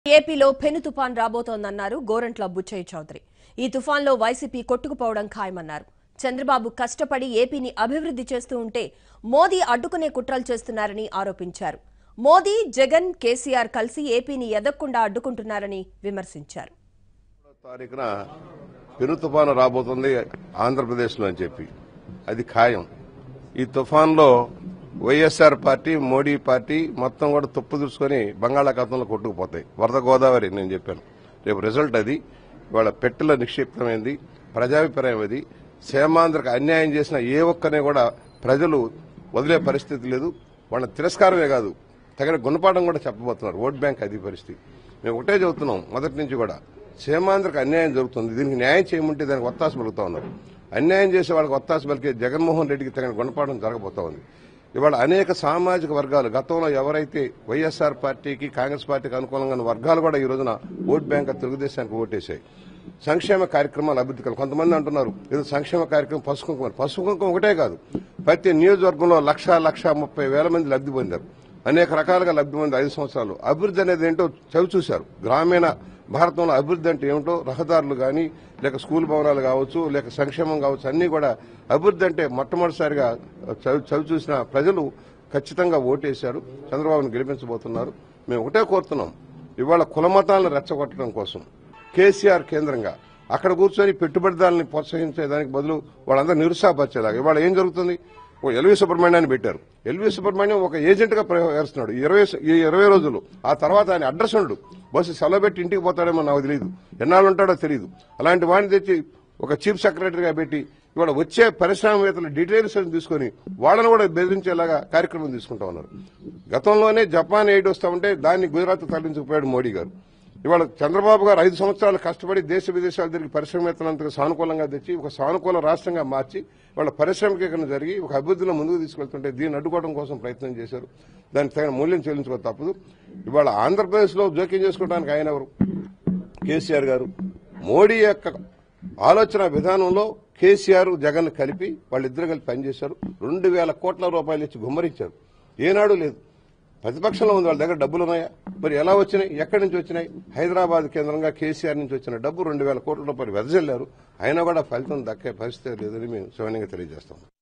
ఏపీలో పెను తుఫాన్ రాబోతోందన్నారు గోరంట్ల బుచ్చయ్య చౌదరి. ఈ తుఫాన్లో వైసీపీ కొట్టుకుపోవడం ఖాయమన్నారు. చంద్రబాబు కష్టపడి ఏపీని అభివృద్ధి చేస్తూ ఉంటే మోదీ అడ్డుకునే కుట్రలు చేస్తున్నారని ఆరోపించారు. మోదీ, జగన్, కేసీఆర్ కలిసి ఏపీని ఎదగకుండా అడ్డుకుంటున్నారని విమర్శించారు. తారీఖున పెను తుఫాను రాబోతుంది ఆంధ్రప్రదేశ్లో అని చెప్పి అది ఖాయం. ఈ తుఫాన్లో వైఎస్ఆర్ పార్టీ, మోడీ పార్టీ మొత్తం కూడా తుప్పు దూసుకొని బంగాళాఖాతంలో కొట్టుకుపోతాయి. వరద గోదావరి నేను చెప్పాను. రేపు రిజల్ట్ అది. ఇవాళ పెట్టెలో నిక్షిప్తమైంది. ప్రజాభిప్రాయం అది. సీమాంధ్రకు అన్యాయం చేసిన ఏ ఒక్కరిని కూడా ప్రజలు వదిలే పరిస్థితి లేదు. వాళ్ళ తిరస్కారమే కాదు, తగిన గుణపాఠం కూడా చెప్పబోతున్నారు. ఓట్ బ్యాంక్ అది పరిస్థితి. మేము ఒకటే చెబుతున్నాం మొదటి నుంచి కూడా, సీమాంధ్రకు అన్యాయం జరుగుతుంది, దీనికి న్యాయం చేయమంటే దానికి ఒత్తాస పలుకుతా ఉన్నారు. అన్యాయం చేసే వాళ్ళకి ఒత్తాస పలికే జగన్మోహన్ రెడ్డికి తగిన గుణపాఠం జరగబోతా ఉంది. ఇవాళ అనేక సామాజిక వర్గాలు, గతంలో ఎవరైతే వైఎస్ఆర్ పార్టీకి, కాంగ్రెస్ పార్టీకి అనుకూలంగా ఉన్న వర్గాలు కూడా ఈ రోజున ఓట్ బ్యాంక్ తెలుగుదేశానికి ఓటేశాయి. సంక్షేమ కార్యక్రమాలు అభివృద్ధి కొంతమంది అంటున్నారు ఏదో సంక్షేమ కార్యక్రమం పసుపు కుంకుమ ఒకటే కాదు, ప్రతి నియోజకవర్గంలో 1,30,000 మంది లబ్ధి పొందారు. అనేక రకాలుగా లబ్ధి పొంది 5 సంవత్సరాలు. అభివృద్ధి అనేది ఏంటో చవి చూశారు. గ్రామీణ భారతంలో అభివృద్ధి అంటే ఏమిటో, రహదారులు కానీ, లేక స్కూల్ భవనాలు కావచ్చు, లేక సంక్షేమం కావచ్చు, అన్ని కూడా అభివృద్ధి అంటే మొట్టమొదటిసారిగా చవి చూసిన ప్రజలు ఖచ్చితంగా ఓటేశారు. చంద్రబాబును గెలిపించబోతున్నారు. మేము ఒకటే కోరుతున్నాం, ఇవాళ కులమతాలను రెచ్చగొట్టడం కోసం కేసీఆర్ కేంద్రంగా అక్కడ కూర్చొని పెట్టుబడిదారులను ప్రోత్సహించేదానికి బదులు వాళ్ళందరూ నిరుత్సాహపరిచేలాగా ఇవాళ ఏం జరుగుతుంది? ఎల్వి సుబ్రహ్మణ్యాన్ని పెట్టారు. ఎల్వి సుబ్రహ్మణ్యం ఒక ఏజెంట్ గా వ్యవహరిస్తున్నాడు ఈ 20 రోజులు. ఆ తర్వాత ఆయన అడ్రస్ ఉండడు. బస్సు సెలవు పెట్టి ఇంటికి పోతాడేమో నాకు తెలియదు, ఎన్నాళ్ళు ఉంటాడో తెలియదు. అలాంటి వాడిని తెచ్చి ఒక చీఫ్ సెక్రటరీగా పెట్టి ఇవాళ వచ్చే పారిశ్రామికవేత్తల డీటెయిల్స్ తీసుకుని వాళ్ళని కూడా బెదిరించేలాగా కార్యక్రమం తీసుకుంటా ఉన్నారు. గతంలోనే జపాన్ ఎయిడ్ వస్తా ఉంటే దాన్ని గుజరాత్ తరలించుకుపోయాడు మోడీ గారు. ఇవాళ చంద్రబాబు గారు 5 సంవత్సరాలు కష్టపడి దేశ విదేశాలు తిరిగి పారిశ్రామికవేత్తలంతగా సానుకూలంగా తెచ్చి ఒక సానుకూల రాష్ట్రంగా మార్చి వాళ్ళ పారిశ్రామికీకరణ జరిగి ఒక అభివృద్ధిలో ముందుకు తీసుకెళ్తుంటే దీన్ని అడ్డుకోవడం కోసం ప్రయత్నం చేశారు. దానికి తగిన మూల్యం చెల్లించుకో తప్పదు. ఇవాళ ఆంధ్రప్రదేశ్ లో జోక్యం చేసుకోవడానికి ఆయన ఎవరు? కేసీఆర్ గారు. మోడీ యొక్క ఆలోచన విధానంలో కేసీఆర్, జగన్ కలిపి వాళ్ళిద్దరు కలిపి పనిచేశారు. 2,000 కోట్ల రూపాయలు ఇచ్చి గుమ్మరించారు. ఏనాడు లేదు. ప్రతిపక్షంలో ఉంది, వాళ్ళ దగ్గర డబ్బులు ఉన్నాయా? మరి ఎలా వచ్చినాయి? ఎక్కడి నుంచి వచ్చినాయి? హైదరాబాద్ కేంద్రంగా కేసీఆర్ నుంచి వచ్చిన డబ్బు 2,000 కోట్ల రూపాయలు వెదజల్లారు. అయినా కూడా ఫలితం దక్కే పరిస్థితి లేదని మేము సవినయంగా తెలియజేస్తాం.